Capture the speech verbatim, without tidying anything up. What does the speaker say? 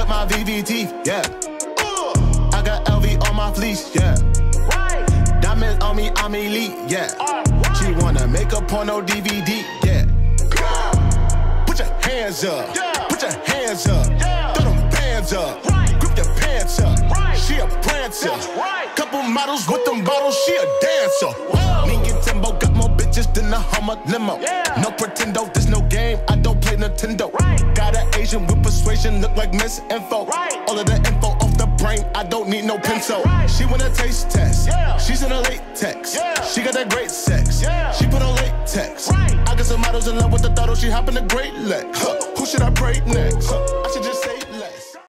got my V V teeth, yeah. I got L V on my fleece, yeah. Diamonds on me, I'm elite, yeah. She wanna make a porno D V D, yeah. Put your hands up, put your hands up, throw them bands up, grip your pants up. She a prancer, couple models with them bottles, she a dancer. Me and Timbo got more bitches than a Hummer limo. No pretendo, there's no game, I don't play Nintendo. Got an Asian with persuasion, look like Miss Info. All of the info off the brain, I don't need no pencil. She wanna taste test, she's in a latex. She got that great sex, she put on latex. I got some models in love with the throttle, she hopping the Great Legs. Huh. Who should I pray next? Huh. I should just say